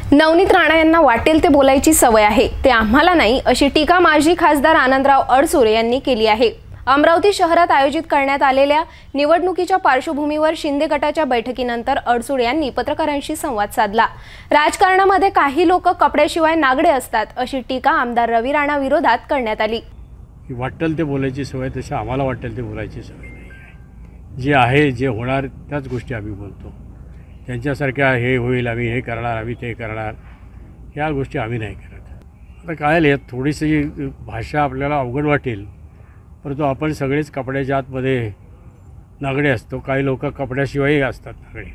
नवनीत राणा यांना वाटेल ते बोलायची सवय आहे, ते आम्हाला नाही, अशी टीका माजी खासदार आनंदराव अडसूळे यांनी केली आहे। अमरावती शहरात आयोजित करण्यात आलेल्या निवडणुकीच्या पार्श्वभूमीवर शिंदे गटाच्या बैठकीनंतर अडसूळे यांनी पत्रकारांशी संवाद साधला। राजकारणामध्ये काही लोक कपड्याशिवाय नागडे असतात, अशी टीका आमदार रवी राणा विरोधात करण्यात आली। वाटेल ते बोलायची सवय तशी आम्हाला वाटेल ते बोलायची सवय नाही आहे। जे आहे जे होणार त्याच गोष्टी आम्ही बोलतो। त्यांच्यासारख्या हे होईल, आम्ही हे करणार, आम्ही ते करणार, ह्या गोष्टी आम्ही नाही करत। आता काय थोडीशी भाषा आपल्याला अवघड वाटेल, परंतु आपण सगळेच कपड्याच्या आतमध्ये नागडे असतो। काही लोक कपड्याशिवायही असतात नागडे।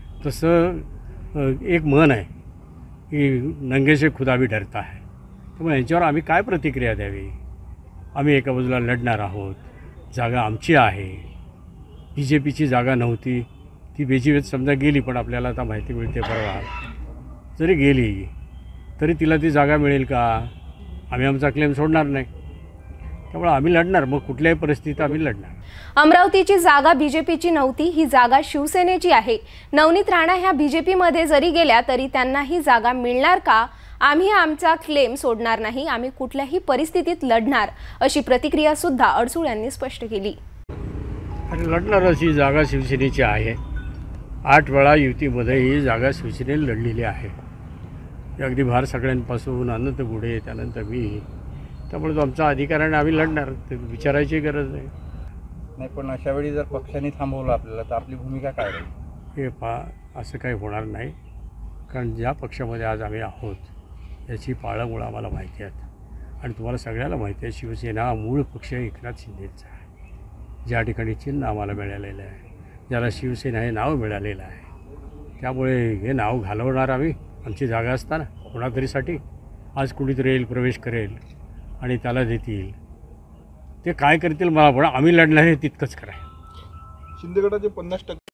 तसं एक म्हण आहे की नंगे से खुदा भी डरता है। त्यामुळे यांच्यावर आम्ही काय प्रतिक्रिया द्यावी? आम्ही एका बाजूला लढणार आहोत, जागा आमची आहे, BJPची जागा नव्हती, ती BJPत समजा गेली, पण आपल्याला आता माहिती मिळते परवा जरी गेली तरी तिला ती जागा मिळेल का? आम्ही आमचा क्लेम सोडणार नाही, त्यामुळे आम्ही लढणार, मग कुठल्याही परिस्थितीत आम्ही लढणार। अमरावतीची जागा BJPची नव्हती, ही जागा शिवसेनेची आहे। नवनीत राणा ह्या BJPमध्ये जरी गेल्या तरी त्यांना ही जागा मिळणार का? आम्ही आमचा क्लेम सोडणार नाही, आम्ही कुठल्याही परिस्थितीत लढणार, अशी प्रतिक्रिया सुद्धा अडसूळे यांनी स्पष्ट केली। आणि लढणार अशी जागा शिवसेनेची आहे। 8 वेळा युतीमध्ये ही जागा शिवसेनेने लढलेली आहे। अगदी भार सगळ्यांपासून अनंत गुढे, त्यानंतर मी, त्यामुळे तो आमचा अधिकार आहे, आम्ही लढणार, ते विचारायची गरज नाही। पण अशा वेळी जर पक्षाने थांबवलं आपल्याला तर आपली भूमिका काय राहील? हे असं काही होणार नाही, कारण ज्या पक्षामध्ये आज आम्ही आहोत याची पाळंमुळं आम्हाला माहिती आहेत। आणि तुम्हाला सगळ्याला माहिती आहे, शिवसेना मूळ पक्ष एकनाथ शिंदेचा आहे। ज्या ठिकाणी चिन्ह आम्हाला मिळालेलं आहे, ज्याला शिवसेना हे नाव मिळालेलं आहे, त्यामुळे हे नाव घालवणार आम्ही आमची जागा असताना कोणातरीसाठी। आज कुणीतरी येईल, प्रवेश करेल आणि त्याला देतील, ते काय करतील मला पण आम्ही लढणार हे तितकंच करायचं। शिंदे गटाचे 50%